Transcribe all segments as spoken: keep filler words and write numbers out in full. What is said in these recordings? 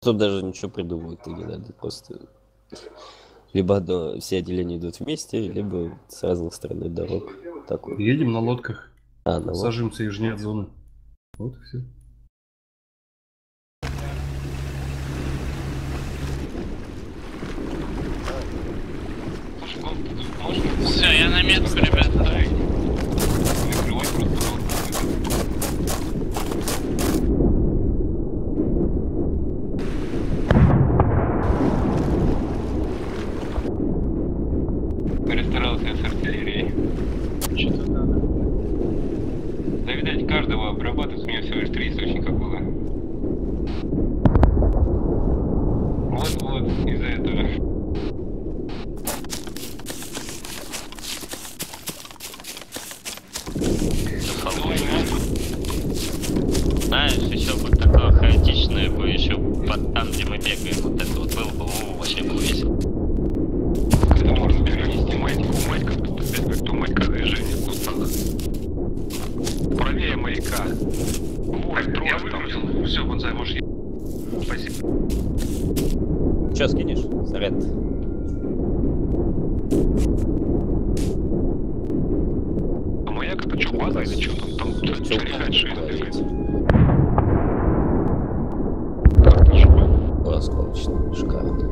Тут даже ничего придумывать не надо, просто либо одно, все отделения идут вместе, либо с разных сторон дорог. Так вот. Едем на лодках, а, на сажимся южнее от зоны. Вот и все. Все, я на метку, ребята. Перестарался с артиллерией. Что-то надо. Да, видать, каждого обрабатывать, у меня всего лишь три источника было. Вот-вот, из-за этого. Знаешь, еще бы такое хаотичное бы еще под там, где мы бегаем, вот это вот было бы, о, вообще было весело. Это можно перенести маяк, маяка, тут опять как то маяка движение устало. Правее маяка. Вот, я выгрузил, все, Бонзай, можешь ехать. Спасибо. Че, скинешь? Сорян. А маяк это что, база или что там? Там что решать, что это двигается? Осколочный, шикарно.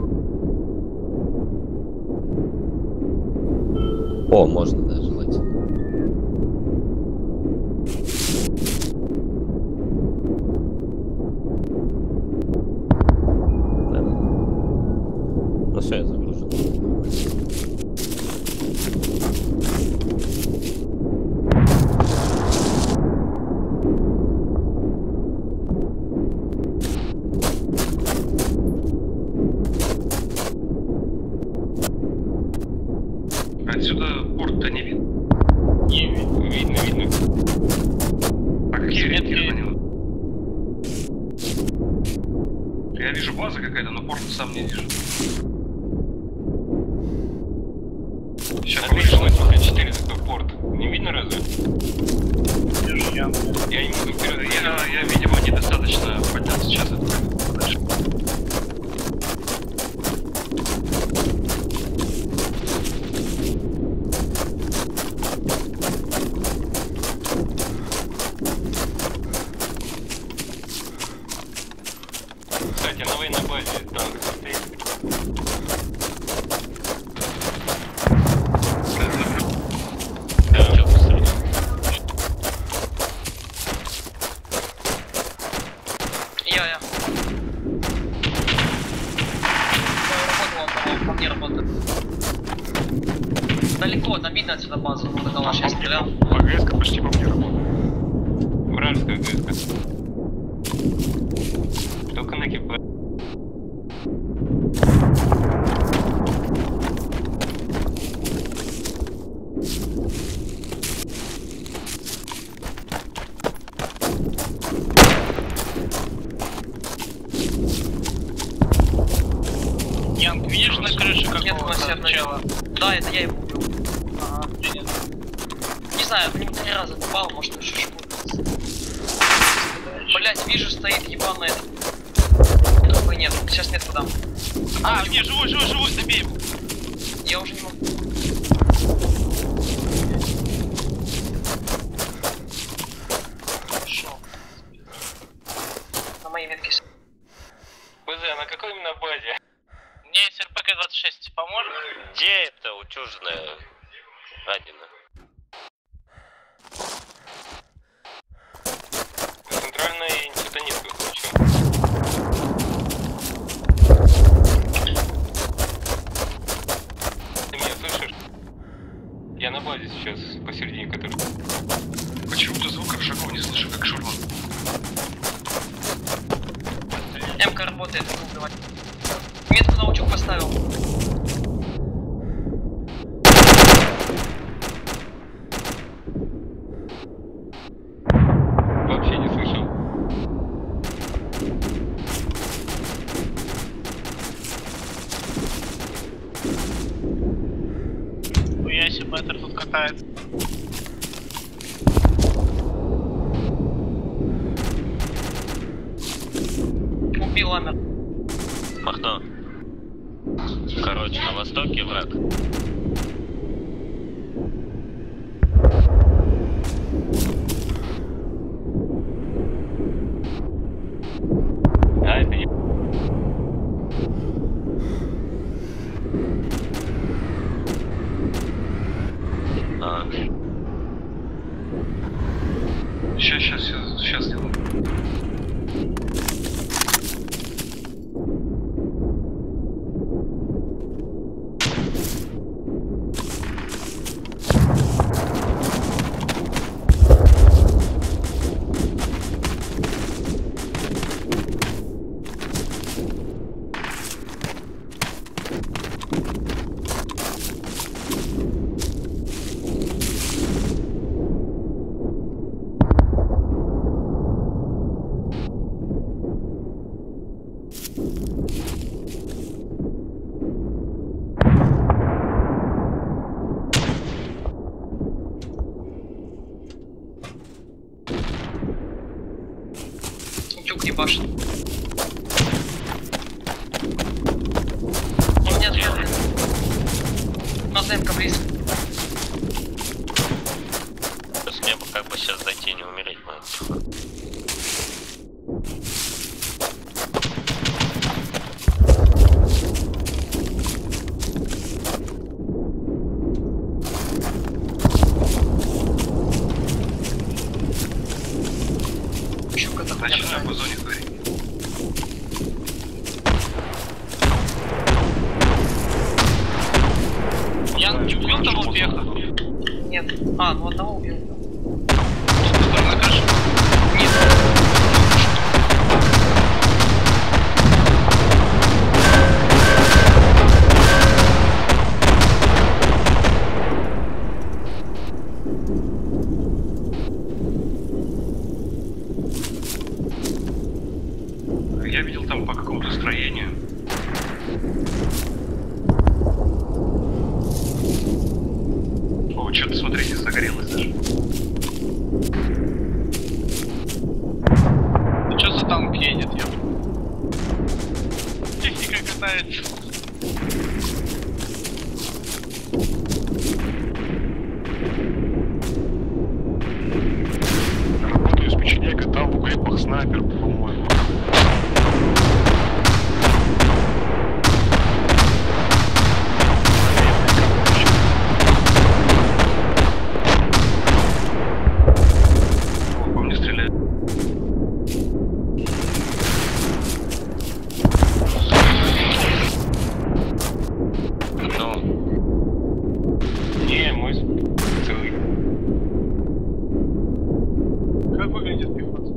О, можно даже желать. Ну все, я загружен. Отсюда порт-то не видно? Не видно, видно, видно. А какие ориентиры на него? Я вижу база какая-то, но порт сам не вижу. Сейчас повыше на четыре такой порт. Не видно разве? Вижу я. Я не могу вперед. Я, я, видимо, недостаточно поднял сейчас это подальше. Кстати, на военной базе танк стоит. Да, что посмотри. Я, я. Работал, он по мне работает. Далеко, там видно отсюда базу, вот это ваш я стрелял. ПГС-ка почти по мне работает. Вражеская ГС-ка. Только на КП. Янг, видишь на крыше Нет, у нас какого-то одно чела? Да, это я его убил. Ага, принято. Не знаю, в него три раза попал, может еще шишку. Блять, вижу, стоит ебаный этот. Другой нет, сейчас нет куда. А, не, живой, живой, живой, добей его. Я уже не могу. Хорошо. На моей ветке. БЗ, а на какой именно базе? Мне есть эр пэ ка двадцать шесть, поможешь? Где это утюжная гадина? Центральной что-то нет, ничего. Ты меня слышишь? Я на базе сейчас, посередине которой. Почему-то звуков шагов не слышу, как шурма. М-ка работает, убивать. Метку на утюг поставил. Вообще не слышал. Хуя себе, Беттер тут катается. Убил Убил Ламер. Махно. Короче, на востоке враг. А, это не... А, Сейчас, сейчас, сейчас, сейчас сделаю. Утюг ебашит. У меня две. Маземка близко. с неба как бы сейчас зайти и не умереть, но... Щука-то хуйня Начинаю такая. по зоне говорить. Я не убил того успеха. Нет. А, ну одного убил. Сторона крыши. Нет. Я видел там по какому-то строению. О, что-то, смотрите, загорелось даже. Что за танк едет, я? Техника катается. Работаю с печенегой, там в укрепах снайпер, по-моему. О, по мне стреляет. Ну, Не, мой целый. Как выглядит пехота?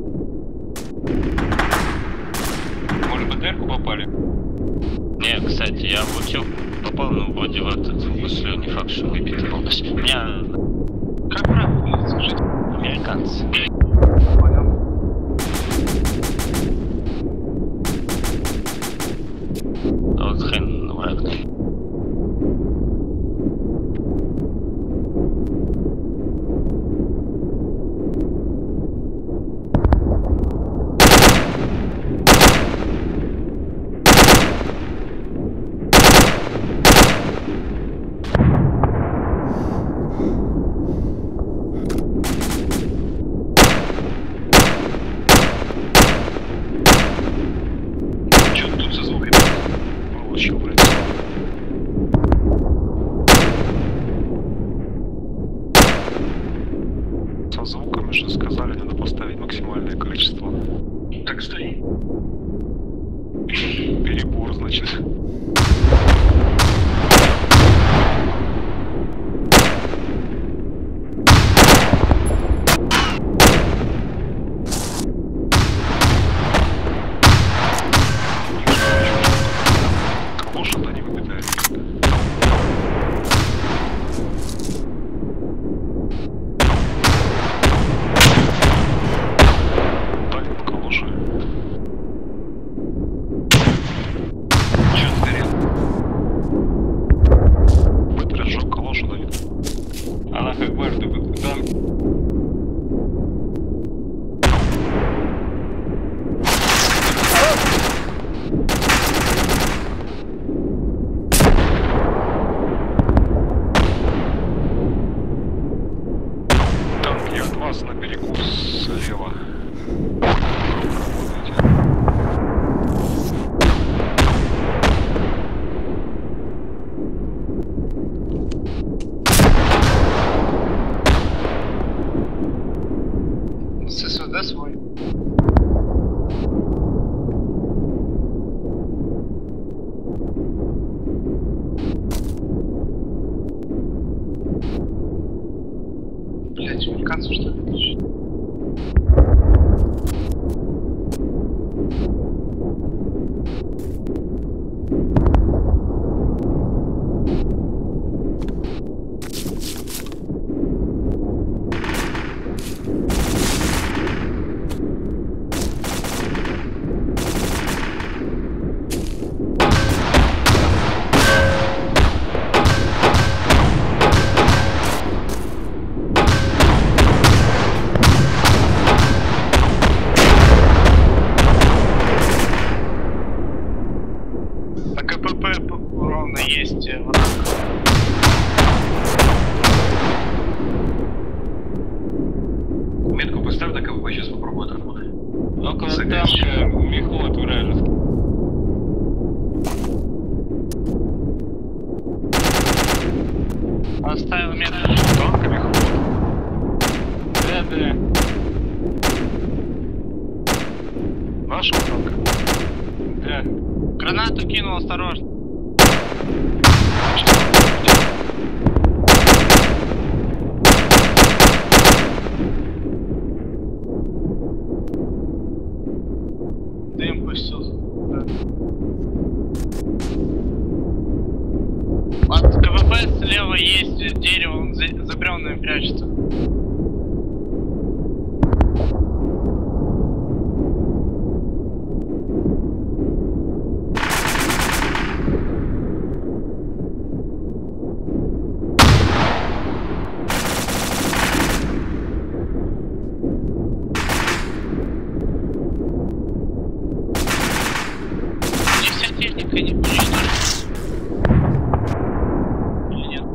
Может, в БТРку попали? не, кстати, я в утюг попал, ну, вроде в этот, в гуслю, не факт, что выбитый полностью. У меня Как враг выглядит, скажите? американцы. Понял. А вот хрен враг. Что тут за звук? Получил, блядь. Со звуками же сказали, надо поставить максимальное количество. Так, стой. Перебор, значит. Калоши, да, не выбитая. Дали по калоши. Что сгорел? Э, гранату кинул, осторожно. Дым пустил. Да. От КВП слева есть дерево, он за, за бревнами прячется. И вся техника не уничтожена. Или нет?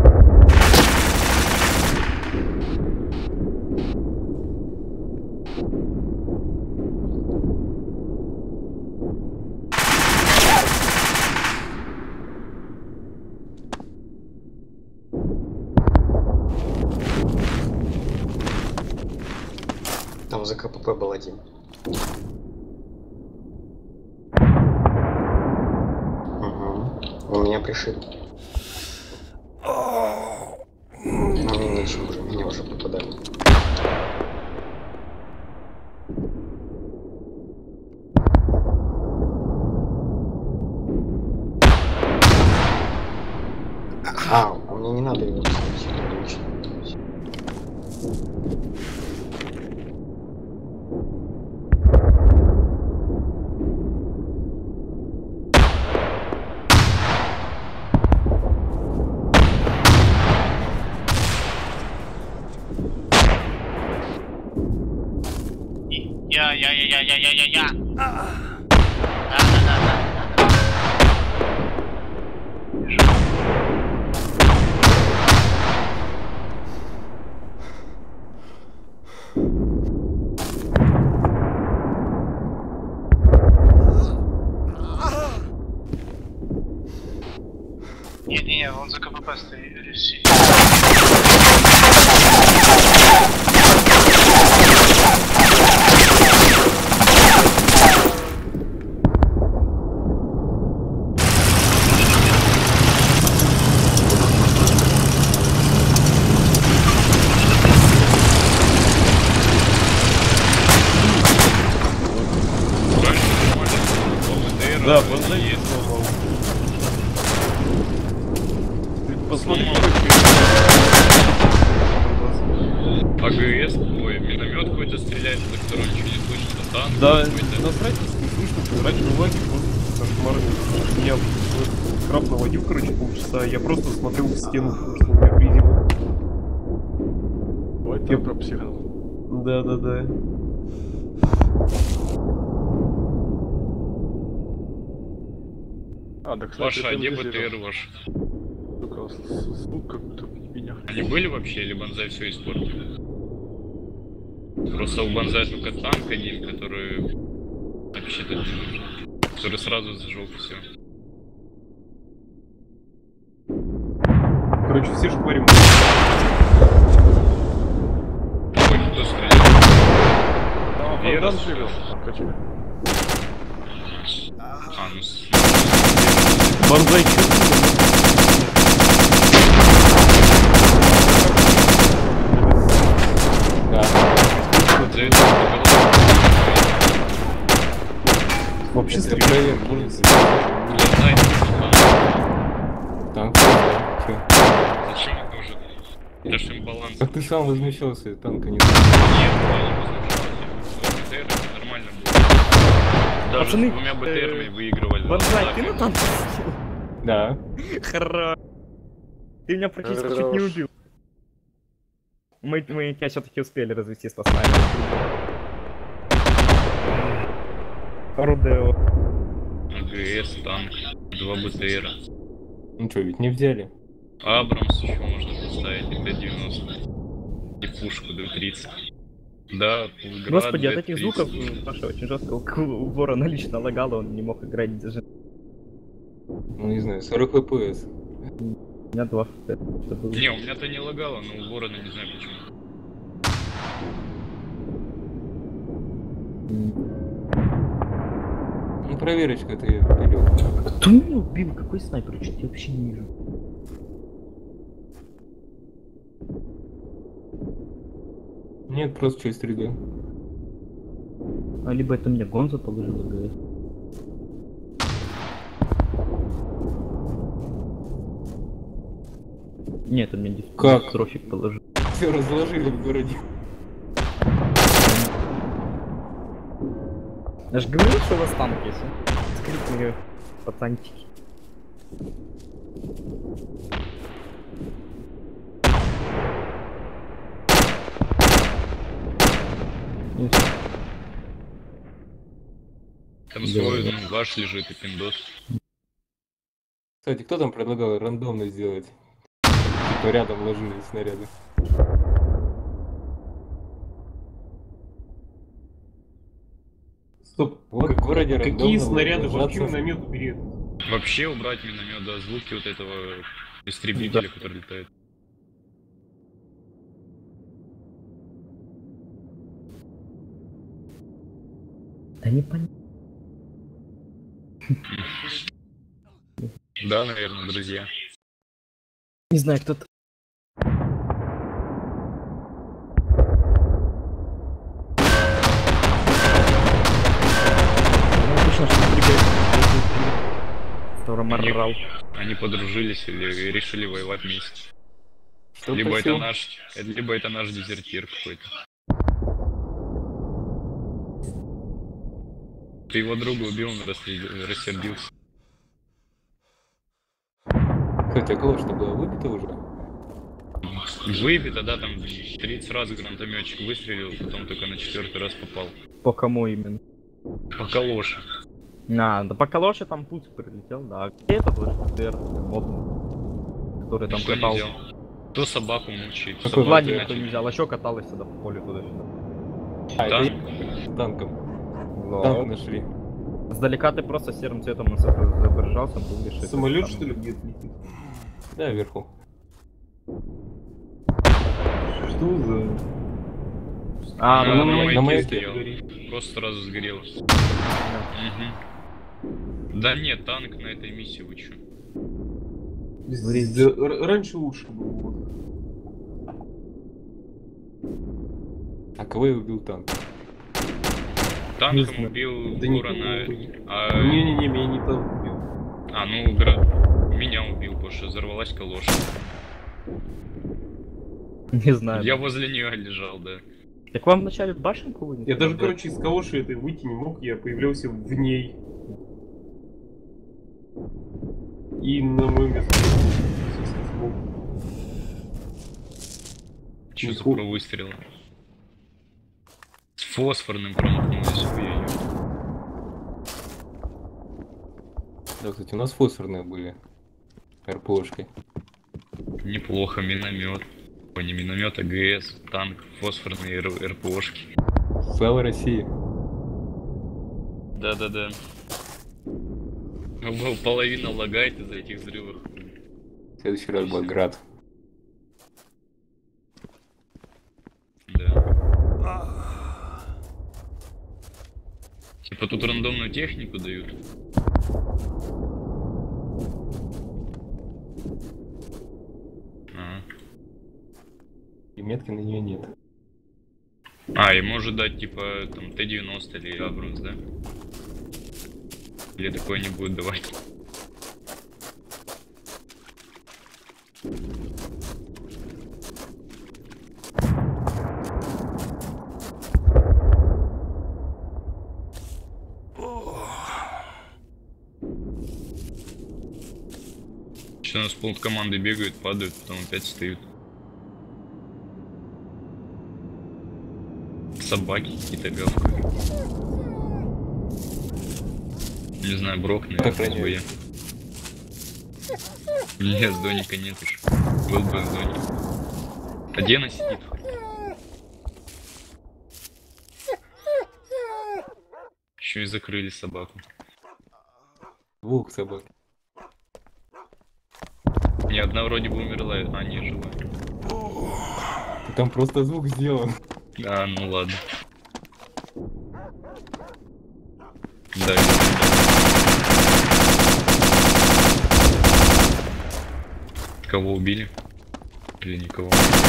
Там за КПП был один. Угу. Он меня пришил. А мне нечем уже, меня уже попадали. А, а мне не надо его снять, это лично. Я, я, я, я, я, я, я, я. Да, да, да, да, да. Нет, не, он за КПП стоит. Да, банда есть, слава. Посмотри, АГС, ой, миномет какой-то стреляет, за который ничего не слышно, танк. да, какой-то. насрать, не слышно, раньше лаги просто кошмарный. Меня краб наводил, короче, полчаса, я просто смотрел в стену, потому что у меня фризило. Ой, Я- там пропсихал. Да, да, да. А, да, кстати, Ваша, а ты где мне БТР видел. ваш? Сука, с- с- звук как будто меня. Они были вообще, или Банзай все испортил? Просто у Банзая только танк один, который вообще-то не нужен. Который сразу зажег все. Короче, все шпарим. Ой, кто стрелял? А, Вера Богдан стрелял. живет. Качка. А, ну с- Банзай чувствует. Да. за это голова. Вообще Это стреляет. проверка. Банзай не нужен. Танк, да. Чё? Зачем он нужен? Это ж им баланс. Как ты сам возмущался, танка не Нет, я не возмущался. БТР это нормально было. Даже Пацаны, с двумя БТРами выигрывали. Банзай, ты на танке сидел? Да. Хорош. Ты меня практически чуть не Хорош. убил. Мы, мы тебя все-таки успели развести с пацанами. Рудео. АГС, танк, два БТРа. Ну что, ведь не взяли. Абрамс еще можно поставить, и пять девяносто. И пушку Д тридцать. Да, Пулград, Господи, от Д этих тридцать. звуков ну, Паша очень жестко у у ворона лично лагало, он не мог играть даже. Ну не знаю, сорок эф пи эс. У меня два. Это было. Не, у меня-то не лагало, но у ворона не знаю почему. Ну, проверочка ты вперед. Кто меня убил? Какой снайпер? Что-то я вообще не вижу. Нет, просто через три д. А либо это мне Гонза положил, говорит. Нет, это мне Как? трофик положил. Все разложили в городе. Я же говорил, что у вас танк есть. Скрипные пацанчики. Там свой, ну, ваш лежит и пиндос. Кстати, кто там предлагал рандомно сделать? Типа рядом ложили снаряды. Стоп, Вот как- в городе какие рандомно снаряды ложатся. вообще миномет убери? Вообще убрать миномет, да, звуки вот этого истребителя, который летает. Да не понятно. Да, наверное, друзья. Не знаю, кто-то. Ну, обычно что прибегает. Втором Они, орал. они подружились или решили воевать вместе. Что Либо просил? это наш, э, либо это наш дезертир какой-то. Ты его друга убил, он рассерди- рассердился. Кстати, а кого-то было выбито уже? Выбито, да, там тридцать раз гранатометчик выстрелил, потом только на четвертый раз попал. По кому именно? По калоше. А, да по калоше там путь прилетел, да. А где этот ваш ТР модный, который там Никто не катал? взял. Кто собаку мучает? Какой Собаку Влади мучает. никто не взял, а чё каталось сюда по полю туда-сюда? А, Да. это танком. Да. Танк нашли. Сдалека ты просто серым цветом на изображался, был лишь... Самолет что ли где-то летит? Да, вверху. Что за... А, Да, ну, на ну, маяке на маяке стоял. горит. Просто сразу сгорел. Мгм. Да нет, танк на этой миссии, вы чё? Здесь- да, р- раньше лучше было. А кого я убил танк? Танком убил Да Гурана, никого. а... Не-не-не, меня не танк убил. А, ну, гра... меня убил, потому что взорвалась калоша. Не знаю. Я возле нее лежал, да. Так вам вначале башенку вынесли? Я даже, короче, из калоши этой выйти не мог, я появлялся в ней. И на моем месте смог. Что за Ниху- про выстрелы? С фосфорным промахнулись, ой-ой-ой. Да, кстати, у нас фосфорные были. РПОшки. Неплохо, миномет. Ой, не миномет, а ГС, танк, фосфорные эр- РПОшки. Слава России. Да-да-да. Ну, половина лагает из-за этих взрывов. В следующий раз будет град. Да. Типа тут рандомную технику дают. А, И метки на нее нет. а и может дать типа там Т девяносто или Абрамс, да? Или такое не будет давать? Что у нас пол команды бегают, падают, потом опять встают. Собаки какие-то гавкают. Не знаю, Брок, наверное, бы я. Нет, Доника нет уж. Был бы Доник. А где она сидит? Еще и закрыли собаку. Двух собак. Не, одна вроде бы умерла, а не жива. Там просто звук сделан. А, ну ладно. Да, Кого убили? Или никого?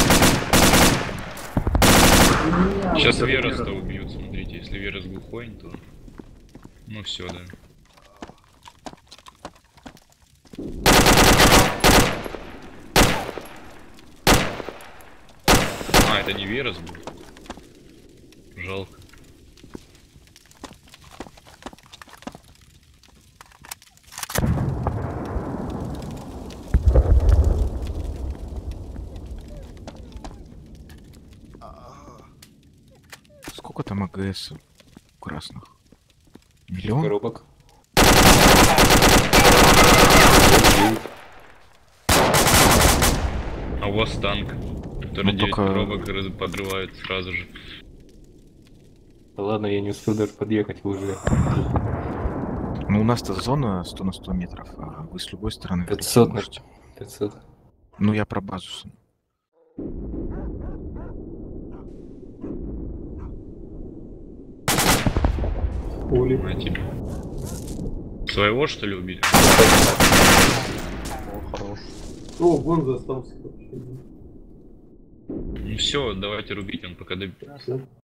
Сейчас Вероста убьют, смотрите. Если Верос глухой, то... Ну все, да. А, это не Верос был. Жалко. Сколько там АГС красных? Миллион? Коробок. А у вас танк, который Ну, девять только- коробок раз- подрывает сразу же. Да ладно, я не успел даже подъехать, вы уже. Ну, у нас-то зона сто на сто метров, а вы с любой стороны... пятьсот на можете. пятьсот. Ну, я про базу. Пули. На тебе. Своего, что ли, убили? О, хорош. О, вон остался вообще. Ну все, давайте рубить, он пока добьется. Всё.